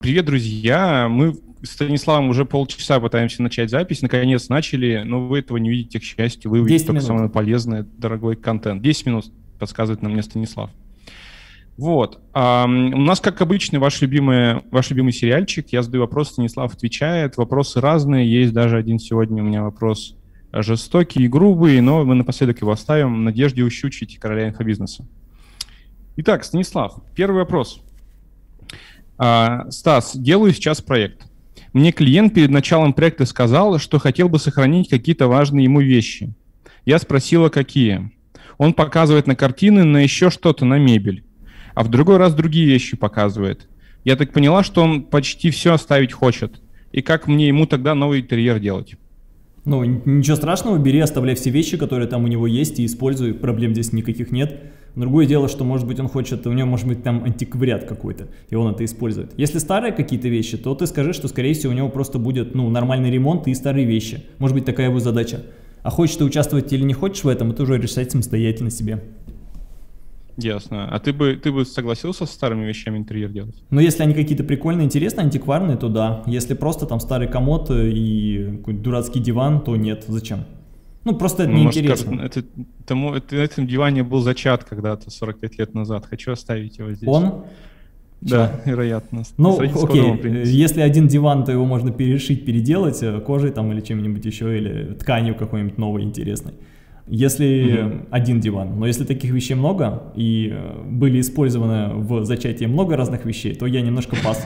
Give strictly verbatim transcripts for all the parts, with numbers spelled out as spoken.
Привет, друзья! Мы с Станиславом уже полчаса пытаемся начать запись. Наконец начали, но вы этого не видите, к счастью. Вы увидите только самое полезное, дорогой контент. десять минут подсказывает нам мне Станислав. Вот. А, у нас, как обычно, ваш любимый, ваш любимый сериальчик. Я задаю вопрос, Станислав отвечает. Вопросы разные. Есть даже один сегодня у меня вопрос жестокий и грубый, но мы напоследок его оставим в надежде ущучить короля инфобизнеса. Итак, Станислав, первый вопрос. А, Стас, делаю сейчас проект. Мне клиент перед началом проекта сказал, что хотел бы сохранить какие-то важные ему вещи. Я спросила, какие. Он показывает на картины, на еще что-то, на мебель. А в другой раз другие вещи показывает. Я так поняла, что он почти все оставить хочет. И как мне ему тогда новый интерьер делать? Ну, ничего страшного, бери, оставляй все вещи, которые там у него есть, и используй, проблем здесь никаких нет. Другое дело, что, может быть, он хочет, у него может быть там антиквариат какой-то, и он это использует. Если старые какие-то вещи, то ты скажи, что, скорее всего, у него просто будет, ну, нормальный ремонт и старые вещи. Может быть, такая его задача. А хочешь ты участвовать или не хочешь в этом, это уже решать самостоятельно себе. Ясно. А ты бы, ты бы согласился с старыми вещами интерьер делать? Ну, если они какие-то прикольные, интересные, антикварные, то да. Если просто там старый комод и какой-то дурацкий диван, то нет. Зачем? Ну, просто это ну, неинтересно. Может, это, тому, это, на этом диване был зачат когда-то, сорок пять лет назад. Хочу оставить его здесь. Он? Да, Че? Вероятно. Ну, окей, если один диван, то его можно перешить, переделать кожей там или чем-нибудь еще, или тканью какой-нибудь новой, интересной. Если угу. один диван, но если таких вещей много и были использованы в зачатии много разных вещей, то я немножко пас.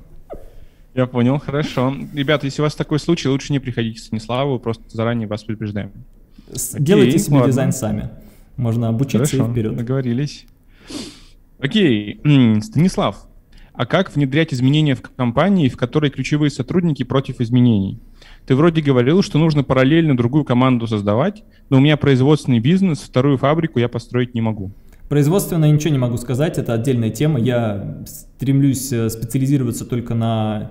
Я понял, хорошо. Ребята, если у вас такой случай, лучше не приходите к Станиславу, просто заранее вас предупреждаем. Делайте себе ладно. Дизайн сами. Можно обучиться хорошо, и вперед. Договорились. Окей, Станислав, а как внедрять изменения в компании, в которой ключевые сотрудники против изменений? Ты вроде говорил, что нужно параллельно другую команду создавать, но у меня производственный бизнес, вторую фабрику я построить не могу. Производственно ничего не могу сказать, это отдельная тема. Я стремлюсь специализироваться только на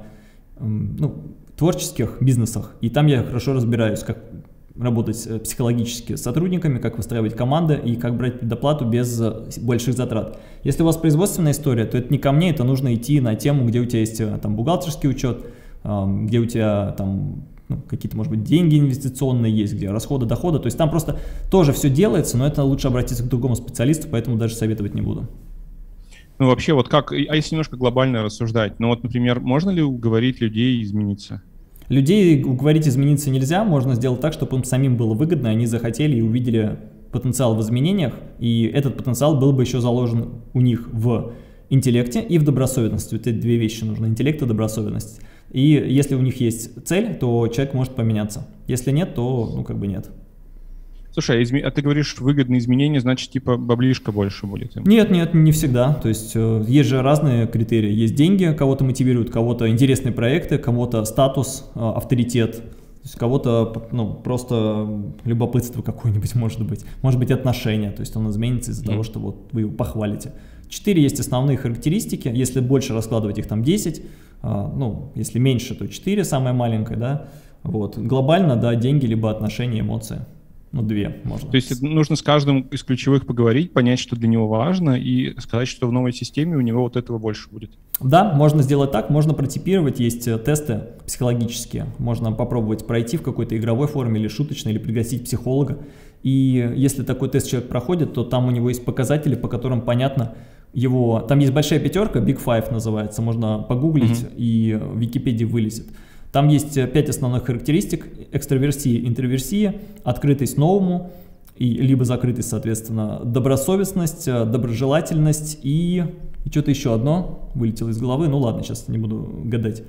ну, творческих бизнесах, и там я хорошо разбираюсь, как работать психологически с сотрудниками, как выстраивать команды и как брать предоплату без больших затрат. Если у вас производственная история, то это не ко мне, это нужно идти на тему, где у тебя есть там бухгалтерский учет, где у тебя там ну, какие-то, может быть, деньги инвестиционные есть, где расходы, доходы. То есть там просто тоже все делается, но это лучше обратиться к другому специалисту, поэтому даже советовать не буду. Ну вообще, вот как, а если немножко глобально рассуждать, ну вот, например, можно ли уговорить людей измениться? Людей уговорить измениться нельзя, можно сделать так, чтобы им самим было выгодно, они захотели и увидели потенциал в изменениях, и этот потенциал был бы еще заложен у них в интеллекте и в добросовестности. Вот эти две вещи нужны, интеллект и добросовестность. И если у них есть цель, то человек может поменяться. Если нет, то ну как бы нет. Слушай, а, изме... а ты говоришь выгодные изменения, значит типа баблишка больше будет? Нет, нет, не всегда. То есть э, есть же разные критерии. Есть деньги, кого-то мотивируют, кого-то интересные проекты, кому-то статус, э, авторитет. То есть кого-то ну, просто любопытство какое-нибудь может быть. Может быть отношения, то есть он изменится из-за mm. того, что вот вы его похвалите. Четыре есть основные характеристики. Если больше раскладывать их там десять, э, ну если меньше, то четыре самое маленькое, да. Вот. Глобально, да, деньги, либо отношения, эмоции. Ну, две можно. То есть нужно с каждым из ключевых поговорить, понять, что для него важно, и сказать, что в новой системе у него вот этого больше будет. Да, можно сделать так, можно протипировать, есть тесты психологические, можно попробовать пройти в какой-то игровой форме или шуточной, или пригласить психолога. И если такой тест человек проходит, то там у него есть показатели, по которым понятно его... Там есть большая пятерка, Big Five называется, можно погуглить, mm-hmm. и в Википедии вылезет. Там есть пять основных характеристик: экстраверсия, интроверсия, открытость новому, и, либо закрытость, соответственно, добросовестность, доброжелательность и, и что-то еще одно вылетело из головы, ну ладно, сейчас не буду гадать.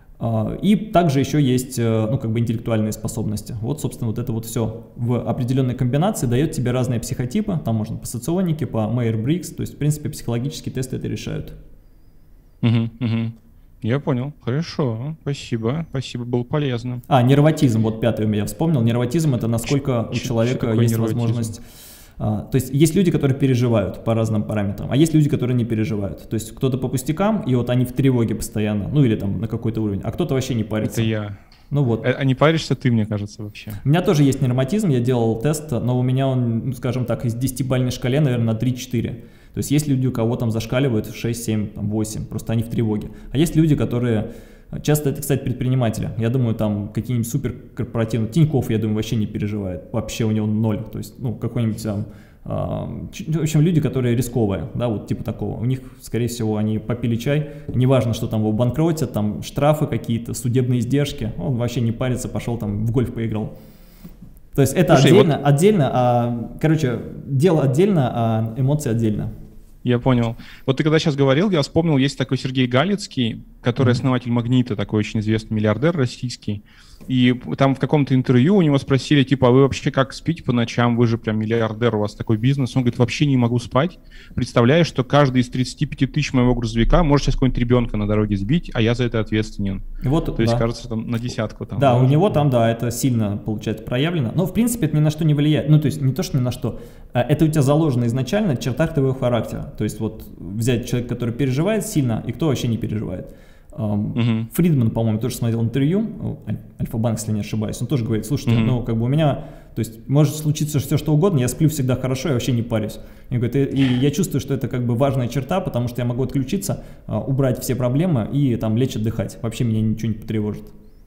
И также еще есть ну, как бы интеллектуальные способности. Вот, собственно, вот это вот все в определенной комбинации дает тебе разные психотипы, там можно по соционике, по Мейер-Бриггс, то есть, в принципе, психологические тесты это решают. Угу, угу. Я понял. Хорошо. Спасибо. Спасибо, было полезно. А, нервотизм, вот пятый у меня вспомнил. Нервотизм — это насколько Ч у человека есть нервотизм? возможность... А, то есть есть люди, которые переживают по разным параметрам, а есть люди, которые не переживают. То есть кто-то по пустякам, и вот они в тревоге постоянно, ну или там на какой-то уровень, а кто-то вообще не парится. Это я. Ну вот. А, а не паришься ты, мне кажется, вообще? У меня тоже есть нервотизм, я делал тест, но у меня он, скажем так, из десятибалльной шкале, наверное, на три-четыре. То То есть есть люди, у кого там зашкаливают в шесть, семь, восемь, просто они в тревоге. А есть люди, которые, часто это, кстати, предприниматели, я думаю, там какие-нибудь суперкорпоративные, Тинькофф, я думаю, вообще не переживает, вообще у него ноль, то есть, ну, какой-нибудь там, в общем, люди, которые рисковые, да, вот типа такого, у них, скорее всего, они попили чай, неважно, что там его банкротят, там штрафы какие-то, судебные издержки, он вообще не парится, пошел там в гольф поиграл. То есть это Слушай, отдельно, вот... отдельно, а, короче, дело отдельно, а эмоции отдельно. Я понял. Вот ты когда сейчас говорил, я вспомнил, есть такой Сергей Галицкий, который mm-hmm. основатель «Магнита», такой очень известный миллиардер российский. И там в каком-то интервью у него спросили, типа, а вы вообще как спите по ночам? Вы же прям миллиардер, у вас такой бизнес. Он говорит, вообще не могу спать. Представляю, что каждый из тридцати пяти тысяч моего грузовика может сейчас какого-нибудь ребенка на дороге сбить, а я за это ответственен. Вот, То да. есть, кажется, там на десятку. Там, да, может. У него там, да, это сильно, получается, проявлено. Но, в принципе, это ни на что не влияет. Ну, то есть, не то, что ни на что. Это у тебя заложено изначально в чертах твоего характера. То есть, вот взять человека, который переживает сильно, и кто вообще не переживает. Uh-huh. Фридман, по-моему, тоже смотрел интервью, Альфа-банк, если не ошибаюсь, он тоже говорит, слушайте, uh-huh. ну, как бы у меня, то есть, может случиться все, что угодно, я сплю всегда хорошо, я вообще не парюсь. И, говорит, и, и я чувствую, что это как бы важная черта, потому что я могу отключиться, убрать все проблемы и там лечь отдыхать, вообще меня ничего не потревожит.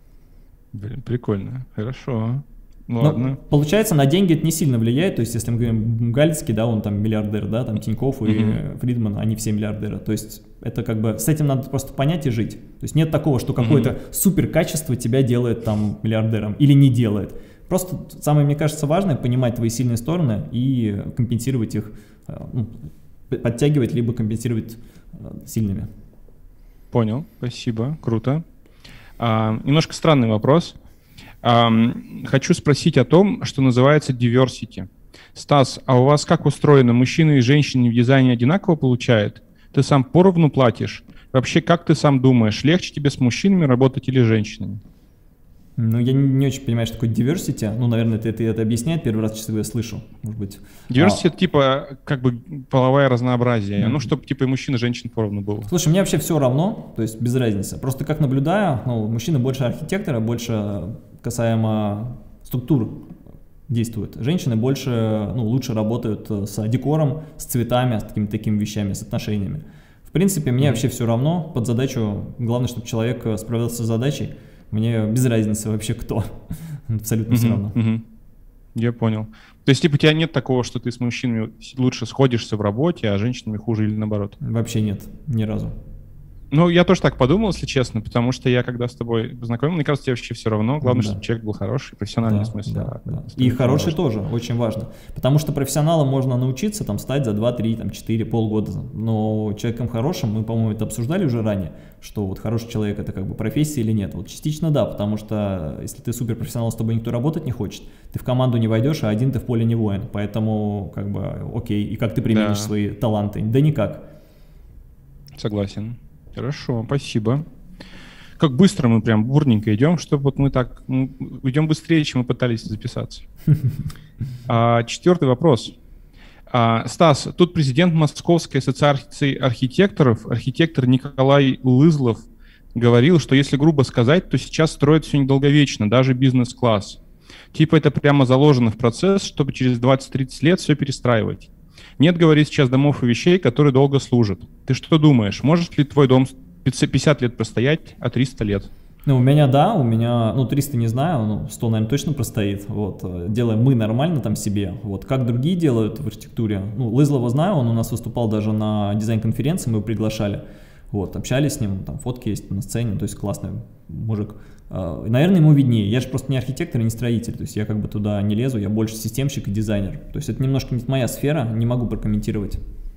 Блин, прикольно, хорошо. Ладно. Но, получается, на деньги это не сильно влияет, то есть, если мы говорим Галицкий, да, он там миллиардер, да, там Тинькофф и uh-huh. Фридман, они все миллиардеры, то есть, это как бы, с этим надо просто понять и жить. То есть, нет такого, что какое-то uh-huh. супер качество тебя делает там миллиардером или не делает. Просто самое, мне кажется, важное понимать твои сильные стороны и компенсировать их, ну, подтягивать, либо компенсировать сильными. Понял, спасибо, круто. А, немножко странный вопрос. Um, хочу спросить о том, что называется diversity. Стас, а у вас как устроено? Мужчины и женщины в дизайне одинаково получают? Ты сам поровну платишь? Вообще, как ты сам думаешь, легче тебе с мужчинами работать или с женщинами? Ну, я не, не очень понимаю, что такое diversity. Ну, наверное, ты, ты это объясняет. Первый раз, честно говоря, слышу. Может быть. Diversity — это типа как бы половое разнообразие. Mm-hmm. Ну, чтобы типа и мужчин, и женщин поровну было. Слушай, мне вообще все равно, то есть без разницы. Просто как наблюдаю, ну, мужчины больше архитектора, больше касаемо структур действуют. Женщины больше, ну, лучше работают с декором, с цветами, с такими такими вещами, с отношениями. В принципе, мне mm-hmm. вообще все равно. Под задачу, главное, чтобы человек справился с задачей. Мне без разницы вообще кто. Абсолютно mm-hmm. все равно. Mm-hmm. Я понял. То есть, типа, у тебя нет такого, что ты с мужчинами лучше сходишься в работе, а с женщинами хуже или наоборот? Вообще нет, ни разу. Ну, я тоже так подумал, если честно, потому что я, когда с тобой познакомил, мне кажется, тебе вообще все равно. Главное, да. чтобы человек был хороший, профессиональный, да, в смысле. Да, да. И хороший тоже, очень важно. Потому что профессионалом можно научиться там стать за два, три, четыре, полгода. Но человеком хорошим, мы, по-моему, это обсуждали уже ранее, что вот хороший человек — это как бы профессия или нет. Вот частично да, потому что если ты суперпрофессионал, с тобой никто работать не хочет, ты в команду не войдешь, а один ты в поле не воин. Поэтому, как бы, окей. И как ты применишь да. свои таланты? Да никак. Согласен. Хорошо, спасибо. Как быстро мы прям бурненько идем, чтобы вот мы так мы идем быстрее, чем мы пытались записаться. А, четвертый вопрос. А, Стас, тут президент Московской ассоциации архитекторов, архитектор Николай Лызлов, говорил, что если грубо сказать, то сейчас строят все недолговечно, даже бизнес-класс. Типа это прямо заложено в процесс, чтобы через двадцать-тридцать лет все перестраивать. Нет, говорит, сейчас домов и вещей, которые долго служат. Ты что думаешь, может ли твой дом пятьдесят лет простоять, а триста лет? Ну, у меня, да, у меня, ну, триста не знаю, ну, сто, наверное, точно простоит. Вот, делаем мы нормально там себе. Вот, как другие делают в архитектуре. Ну, Лызлова знаю, он у нас выступал даже на дизайн-конференции, мы его приглашали. Вот, общались с ним, там фотки есть на сцене, то есть классный мужик. Наверное, ему виднее. Я же просто не архитектор и не строитель, то есть я как бы туда не лезу, я больше системщик и дизайнер. То есть это немножко не моя сфера, не могу прокомментировать.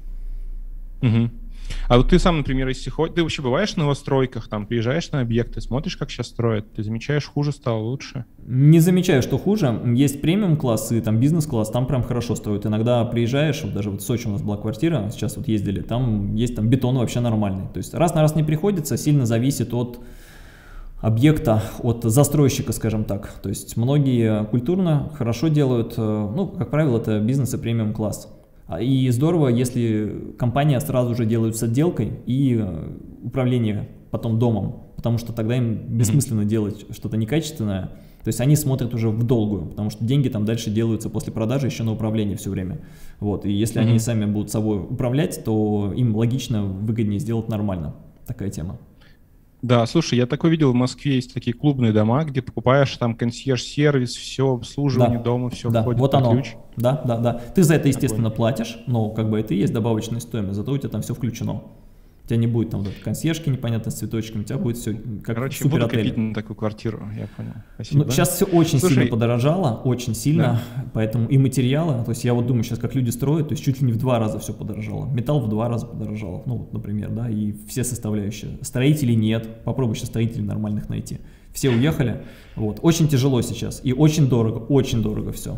Угу. А вот ты сам, например, если ходишь, ты вообще бываешь на новостройках, там, приезжаешь на объекты, смотришь, как сейчас строят, ты замечаешь, хуже стало, лучше? Не замечаю, что хуже. Есть премиум-классы, там бизнес-класс, там прям хорошо строят. Иногда приезжаешь, вот даже вот в Сочи у нас была квартира, сейчас вот ездили, там есть там бетон вообще нормальный. То есть раз на раз не приходится, сильно зависит от объекта, от застройщика, скажем так. То есть многие культурно хорошо делают, ну, как правило, это бизнес и премиум-класс. И здорово, если компания сразу же делает с отделкой и управление потом домом. потому что тогда им бессмысленно mm-hmm. делать что-то некачественное. То есть они смотрят уже в долгую, потому что деньги там дальше делаются после продажи еще на управление все время. Вот. И если mm-hmm. они сами будут собой управлять, то им логично, выгоднее сделать нормально. Такая тема. Да, слушай, я такой видел, в Москве есть такие клубные дома, где покупаешь там консьерж-сервис, все, обслуживание да. дома, все да. входит вот под оно. ключ. Да, да, да. Ты за это, естественно, такой. платишь, но как бы это и есть добавочная стоимость, зато у тебя там все включено. У тебя не будет там вот, консьержки непонятно с цветочками, у тебя будет все как Короче, в буду суперотеле. копить на такую квартиру, я понял. Спасибо. Ну, сейчас все очень Слушай, сильно подорожало, очень сильно, да. поэтому и материалы, то есть я вот думаю сейчас, как люди строят, то есть чуть ли не в два раза все подорожало. Металл в два раза подорожал, ну, вот, например, да, и все составляющие. Строителей нет, попробуй сейчас строителей нормальных найти. Все уехали, вот, очень тяжело сейчас и очень дорого, очень дорого все.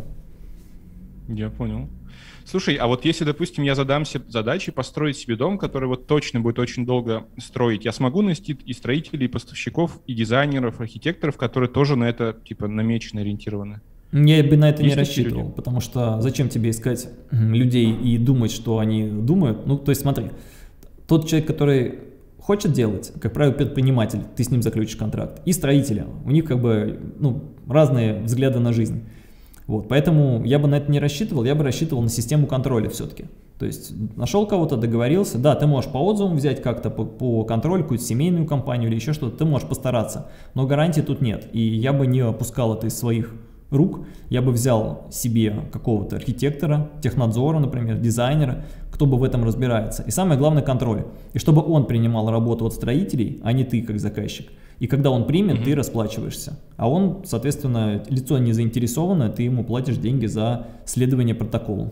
Я понял. Слушай, а вот если, допустим, я задам себе задачи построить себе дом, который вот точно будет очень долго строить, я смогу найти и строителей, и поставщиков, и дизайнеров, архитекторов, которые тоже на это, типа, намечены, ориентированы? Я бы на это Есть не рассчитывал, люди? Потому что зачем тебе искать людей и думать, что они думают? Ну, то есть смотри, тот человек, который хочет делать, как правило, предприниматель, ты с ним заключишь контракт, и строители, у них как бы, ну, разные взгляды на жизнь. Вот, поэтому я бы на это не рассчитывал, я бы рассчитывал на систему контроля все-таки. То есть нашел кого-то, договорился, да, ты можешь по отзывам взять как-то по, по контролю, какую-то семейную компанию или еще что-то, ты можешь постараться, но гарантии тут нет. И я бы не опускал это из своих рук, я бы взял себе какого-то архитектора, технадзора, например, дизайнера, кто бы в этом разбирается. И самое главное контроль. И чтобы он принимал работу от строителей, а не ты как заказчик. И когда он примет, mm-hmm. ты расплачиваешься. А он, соответственно, лицо не заинтересованное, ты ему платишь деньги за следование протоколу.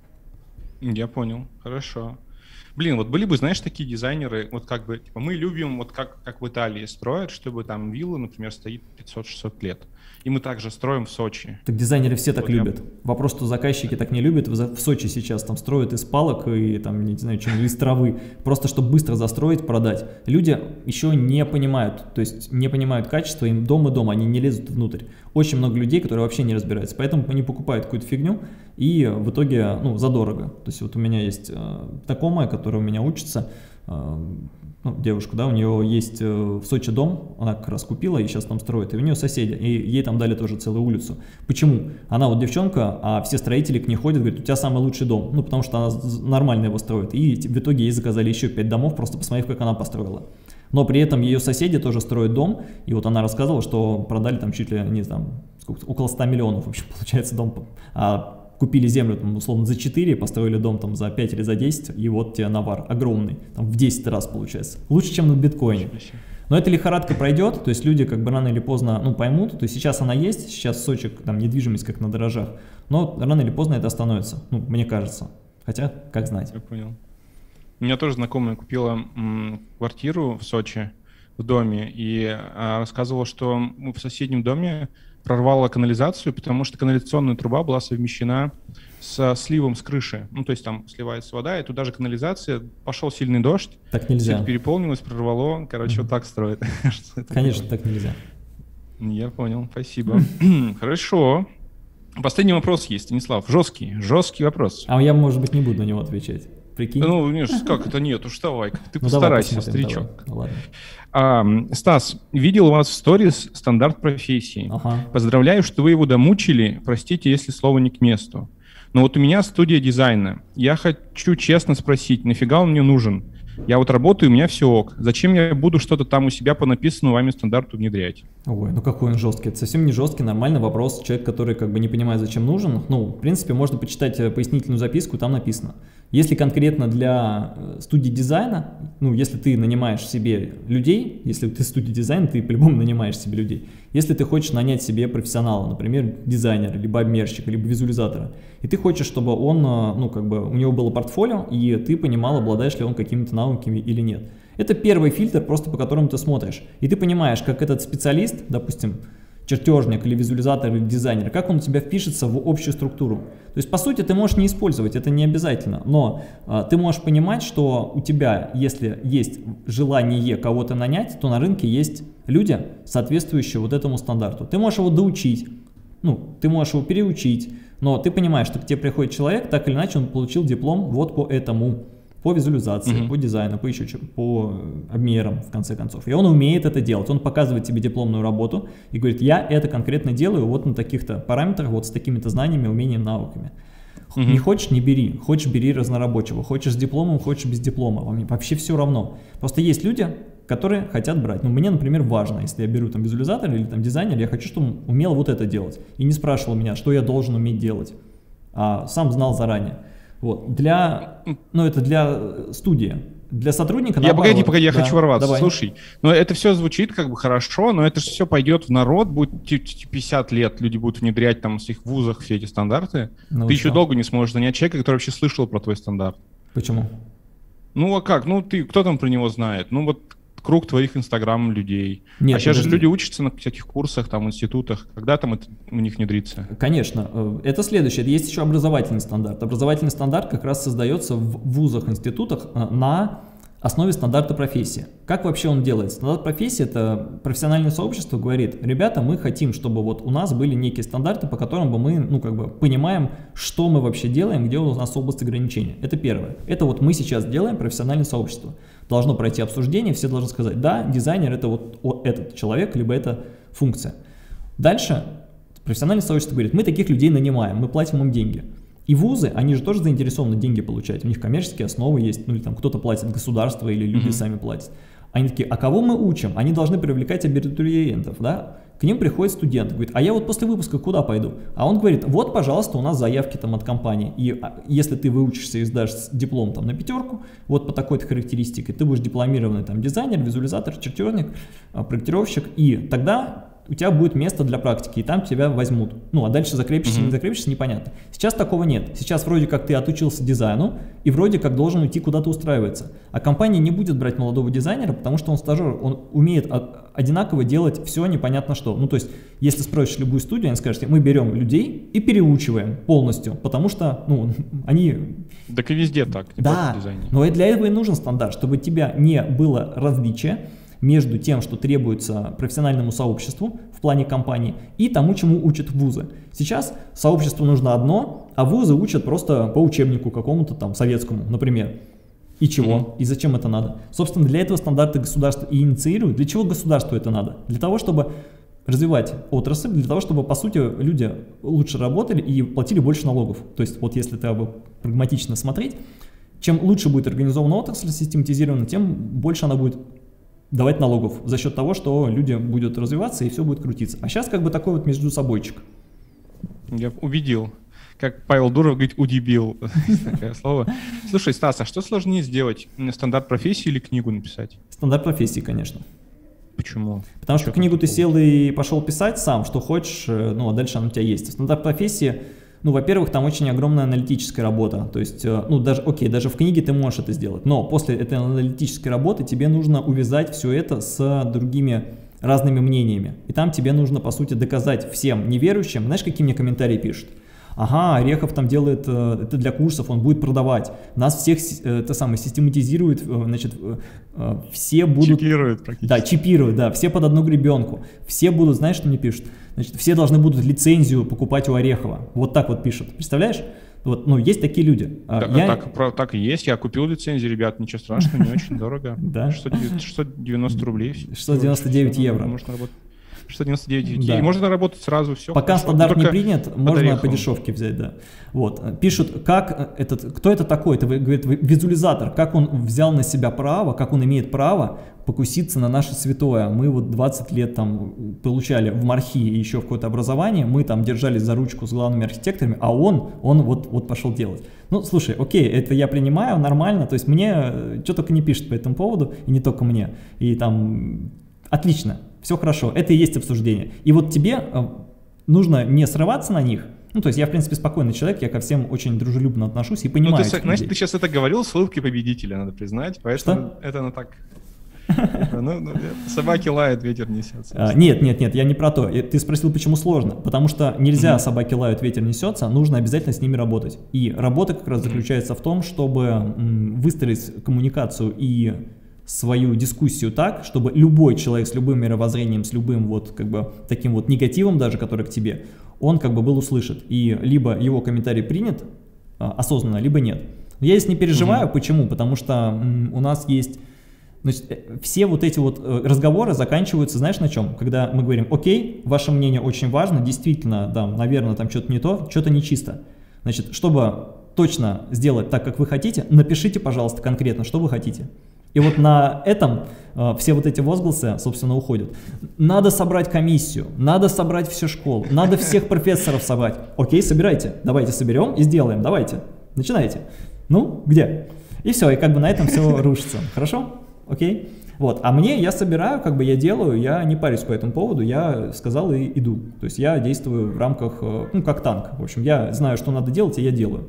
Я понял, хорошо. Блин, вот были бы, знаешь, такие дизайнеры, вот как бы, типа, мы любим, вот как, как в Италии строят, чтобы там вилла, например, стоит пятьсот-шестьсот лет. И мы также строим в Сочи. Так дизайнеры все так вот любят. Я... Вопрос, что заказчики так не любят. В Сочи сейчас там строят из палок и там, не знаю, чем, из травы. Просто, чтобы быстро застроить, продать. Люди еще не понимают, то есть не понимают качества, им дом и дом, они не лезут внутрь. Очень много людей, которые вообще не разбираются. Поэтому они покупают какую-то фигню и в итоге, ну, задорого. То есть вот у меня есть э, знакомая, которая у меня учится, э, ну, девушка, да, у нее есть э, в Сочи дом, она как раз купила и сейчас там строит, и у нее соседи, и ей там дали тоже целую улицу. Почему? Она вот девчонка, а все строители к ней ходят, говорят, у тебя самый лучший дом, ну, потому что она нормально его строит, и в итоге ей заказали еще пять домов, просто посмотрев, как она построила. Но при этом ее соседи тоже строят дом, и вот она рассказывала, что продали там чуть ли не там, сколько, около ста миллионов, в общем, получается, дом, а купили землю, там, условно, за четыре, построили дом там за пять или за десять, и вот тебе навар огромный, там в десять раз получается. Лучше, чем на биткоине. Но эта лихорадка пройдет, то есть люди как бы рано или поздно, ну, поймут, то есть сейчас она есть, сейчас в Сочи там недвижимость как на дорожах, но рано или поздно это остановится, ну, мне кажется. Хотя, как знать. Я понял. У меня тоже знакомая купила м, квартиру в Сочи, в доме, и а, рассказывала, что в соседнем доме прорвало канализацию, потому что канализационная труба была совмещена со сливом с крыши. Ну, то есть там сливается вода, и туда же канализация, пошел сильный дождь, так нельзя. Все переполнилось, прорвало, короче, mm-hmm. вот так строят. Конечно, так нельзя. Я понял, спасибо. Хорошо. Последний вопрос есть, Станислав, жесткий, жесткий вопрос. А я, может быть, не буду на него отвечать. Прикинь? Ну, нет, как это нет, уж давай, ты ну, постарайся, старичок. Ну, ладно. А, Стас, видел у вас в сторис стандарт профессии. Ага. Поздравляю, что вы его домучили, простите, если слово не к месту. Но вот у меня студия дизайна. Я хочу честно спросить, нафига он мне нужен? Я вот работаю, у меня все ок. Зачем я буду что-то там у себя по написанному вами стандарту внедрять? Ой, ну какой он жесткий. Это совсем не жесткий, нормальный вопрос. Человек, который как бы не понимает, зачем нужен, ну, в принципе, можно почитать пояснительную записку, там написано. Если конкретно для студии дизайна, ну, если ты нанимаешь себе людей, если ты студия дизайна, ты по-любому нанимаешь себе людей. Если ты хочешь нанять себе профессионала, например, дизайнера, либо обмерщика, либо визуализатора, и ты хочешь, чтобы он, ну, как бы, у него было портфолио, и ты понимал, обладаешь ли он какими-то навыками или нет. Это первый фильтр, просто по которому ты смотришь. И ты понимаешь, как этот специалист, допустим, чертежник или визуализатор или дизайнер, как он у тебя впишется в общую структуру. То есть, по сути, ты можешь не использовать, это не обязательно, но а, ты можешь понимать, что у тебя, если есть желание кого-то нанять, то на рынке есть люди, соответствующие вот этому стандарту. Ты можешь его доучить, ну, ты можешь его переучить, но ты понимаешь, что к тебе приходит человек, так или иначе он получил диплом вот по этому. по визуализации, mm-hmm. по дизайну, по еще чему, по обмерам, в конце концов. И он умеет это делать. Он показывает тебе дипломную работу и говорит, я это конкретно делаю вот на таких-то параметрах, вот с такими-то знаниями, умениями, навыками. Mm-hmm. Не хочешь, не бери. Хочешь, бери разнорабочего. Хочешь с дипломом, хочешь без диплома. Вообще все равно. Просто есть люди, которые хотят брать. Ну, мне, например, важно, если я беру там визуализатор или там дизайнер, я хочу, чтобы он умел вот это делать. И не спрашивал меня, что я должен уметь делать, а сам знал заранее. Вот. Для, ну, это для студии. Для сотрудника, Я наоборот, погоди, погоди, я да, хочу ворваться. Давай. Слушай, ну это все звучит как бы хорошо, но это же все пойдет в народ, будет пятьдесят лет, люди будут внедрять там в своих вузах все эти стандарты. Ну, ты что? еще долго не сможешь занять человека, который вообще слышал про твой стандарт. Почему? Ну а как? Ну ты, кто там про него знает? Ну вот круг твоих инстаграм людей. Нет, а сейчас подожди. же люди учатся на всяких курсах, там, институтах. Когда там это у них внедрится? Конечно. Это следующее. Есть еще образовательный стандарт. Образовательный стандарт как раз создается в вузах, институтах на основе стандарта профессии. Как вообще он делается? Стандарт профессии — это профессиональное сообщество говорит, ребята, мы хотим, чтобы вот у нас были некие стандарты, по которым бы мы, ну, как бы понимаем, что мы вообще делаем, где у нас область ограничения. Это первое. Это вот мы сейчас делаем профессиональное сообщество. Должно пройти обсуждение, все должны сказать, да, дизайнер — это вот, вот этот человек, либо это функция. Дальше профессиональное сообщество говорит, мы таких людей нанимаем, мы платим им деньги. И вузы, они же тоже заинтересованы деньги получать, у них коммерческие основы есть, ну или там кто-то платит государство, или люди mm-hmm. сами платят. Они такие, а кого мы учим? Они должны привлекать абитуриентов, да? К ним приходит студент, говорит, а я вот после выпуска куда пойду? А он говорит, вот, пожалуйста, у нас заявки там от компании, и если ты выучишься и сдашь диплом там на пятерку, вот по такой-то характеристике, ты будешь дипломированный там дизайнер, визуализатор, чертежник, проектировщик, и тогда у тебя будет место для практики, и там тебя возьмут. Ну, а дальше закрепишься, mm-hmm. не закрепишься, непонятно. Сейчас такого нет. Сейчас вроде как ты отучился дизайну, и вроде как должен уйти куда-то устраиваться. А компания не будет брать молодого дизайнера, потому что он стажер, он умеет одинаково делать все непонятно что. Ну, то есть, если спросишь любую студию, они скажут, мы берем людей и переучиваем полностью, потому что, ну, они... Так и везде так, не да, только в дизайне. Но и для этого и нужен стандарт, чтобы у тебя не было различия между тем, что требуется профессиональному сообществу в плане компании, и тому, чему учат вузы. Сейчас сообществу нужно одно, а вузы учат просто по учебнику какому-то там советскому, например. И чего? Mm-hmm. И зачем это надо? Собственно, для этого стандарты государства и инициируют. Для чего государству это надо? Для того, чтобы развивать отрасль, для того, чтобы, по сути, люди лучше работали и платили больше налогов. То есть, вот если ты прагматично смотреть, чем лучше будет организована отрасль, систематизирована, тем больше она будет давать налогов за счет того, что люди будут развиваться и все будет крутиться. А сейчас как бы такой вот между собойчик. Я убедил. Как Павел Дуров говорит, удебил. Такое слово. Слушай, Стас, а что сложнее сделать? Стандарт профессии или книгу написать? Стандарт профессии, конечно. Почему? Потому что книгу ты сел и пошел писать сам, что хочешь, ну а дальше она у тебя есть. Стандарт профессии, ну, во-первых, там очень огромная аналитическая работа, то есть, ну, даже, окей, даже в книге ты можешь это сделать, но после этой аналитической работы тебе нужно увязать все это с другими разными мнениями, и там тебе нужно, по сути, доказать всем неверующим, знаешь, какие мне комментарии пишут? Ага, Орехов там делает это для курсов, он будет продавать, нас всех это самое систематизирует, значит, все будут... Чипируют практически. Да, чипируют, да, все под одну гребенку, все будут, знаешь, что мне пишут? Значит, все должны будут лицензию покупать у Орехова. Вот так вот пишут. Представляешь? Вот, ну, есть такие люди. Да, я... так, про, так и есть. Я купил лицензию, ребят, ничего страшного, не очень дорого. Да. шестьсот девяносто рублей. шестьсот девяносто девять евро. Можно работать. шестьсот девяносто девять, да. И можно работать сразу, все. Пока хорошо. Стандарт не принят, можно по дешевке взять, да. Вот. Пишут, как этот, кто это такой, это, говорит, визуализатор, как он взял на себя право, как он имеет право покуситься на наше святое. Мы вот двадцать лет там получали в МАРХи и еще в какое-то образование, мы там держались за ручку с главными архитекторами, а он, он вот, вот пошел делать. Ну, слушай, окей, это я принимаю, нормально, то есть мне что только не пишут по этому поводу, и не только мне, и там отлично. Все хорошо, это и есть обсуждение. И вот тебе э, нужно не срываться на них. Ну, то есть я, в принципе, спокойный человек, я ко всем очень дружелюбно отношусь и понимаю. Ну, ты, знаешь, ты сейчас это говорил с улыбкой победителя, надо признать, поэтому что? Это ну так... Ну, собаки лают, ветер несется. А, нет, нет, нет, я не про то. Ты спросил, почему сложно. Потому что нельзя собаки лают, ветер несется, нужно обязательно с ними работать. И работа как раз заключается в том, чтобы выстроить коммуникацию и свою дискуссию так, чтобы любой человек с любым мировоззрением, с любым вот как бы таким вот негативом даже, который к тебе, он как бы был услышан. И либо его комментарий принят а, осознанно, либо нет. Я здесь не переживаю, mm-hmm. почему? Потому что м, у нас есть... Значит, все вот эти вот разговоры заканчиваются, знаешь, на чем? Когда мы говорим, окей, ваше мнение очень важно, действительно, да, наверное, там что-то не то, что-то нечисто. Значит, чтобы точно сделать так, как вы хотите, напишите, пожалуйста, конкретно, что вы хотите. И вот на этом э, все вот эти возгласы, собственно, уходят. Надо собрать комиссию, надо собрать всю школу, надо всех профессоров собрать. Окей, собирайте, давайте соберем и сделаем, давайте, начинайте. Ну, где? И все, и как бы на этом все рушится. Хорошо? Окей? Вот. А мне, я собираю, как бы я делаю, я не парюсь по этому поводу, я сказал и иду. То есть я действую в рамках, ну, как танк. В общем, я знаю, что надо делать, и я делаю.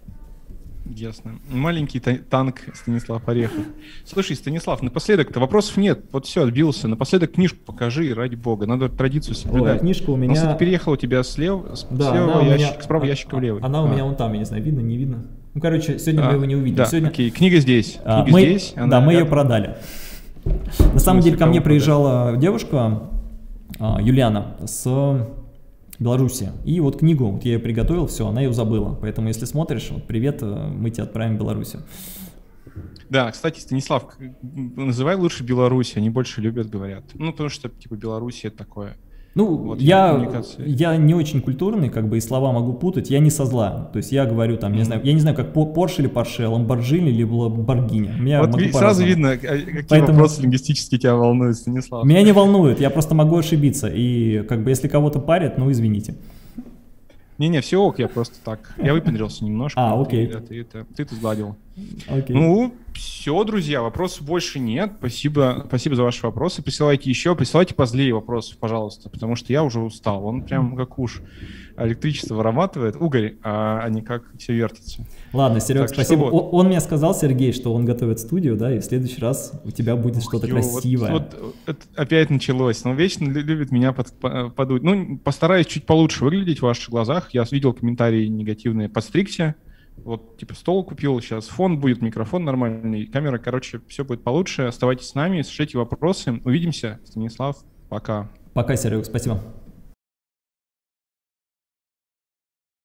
Ясно. Маленький танк Станислав Орехов. Слушай, Станислав, напоследок-то вопросов нет. Вот все, отбился. Напоследок книжку покажи, ради бога. Надо традицию соблюдать. Ой, книжка у меня... Она, кстати, переехала у тебя слева, с да, слева ящик, меня... справа ящика в левый. Она а. у меня вон там, я не знаю, видно, не видно. Ну, короче, сегодня а, мы его не увидим. Да, сегодня... окей, книга здесь. Книга а, мы... здесь. Да, мы ее продали. На самом деле ко мне приезжала продать? девушка, Юлиана, с Беларуси. И вот книгу, вот я ее приготовил, все, она ее забыла. Поэтому, если смотришь, вот привет, мы тебя отправим в Белоруссию. Да, кстати, Станислав, называй лучше Беларусь, они больше любят, говорят. Ну, потому что, типа, Белоруссия такое. Ну, вот я, я не очень культурный, как бы, и слова могу путать, я не со зла. То есть я говорю там, mm-hmm. не знаю, я не знаю, как Porsche или Porsche, Lamborghini или Lamborghini. Вот ви, сразу видно, какие Поэтому... вопросы лингвистически тебя волнуют, Станислав. Меня не волнует, я просто могу ошибиться. И, как бы, если кого-то парят, ну, извините. Не-не, все ок, я просто так. Я выпендрился немножко. А, окей. Ты, ты, ты, ты это сгладил. Окей. Ну, все, друзья, вопросов больше нет. Спасибо, спасибо за ваши вопросы. Присылайте еще, присылайте позлее вопросов, пожалуйста, потому что я уже устал. Он прям как уж электричество вырабатывает, угорь, а, а не как все вертится. Ладно, Серег, так, спасибо. Вот. Он мне сказал, Сергей, что он готовит студию, да, и в следующий раз у тебя будет что-то красивое. Вот, вот, вот опять началось. Он вечно любит меня под, подуть. Ну, постараюсь чуть получше выглядеть в ваших глазах. Я видел комментарии негативные. Подстригся. Вот, типа, стол купил, сейчас фон будет, микрофон нормальный, камера, короче, все будет получше. Оставайтесь с нами, слушайте вопросы. Увидимся. Станислав, пока. Пока, Серег, спасибо.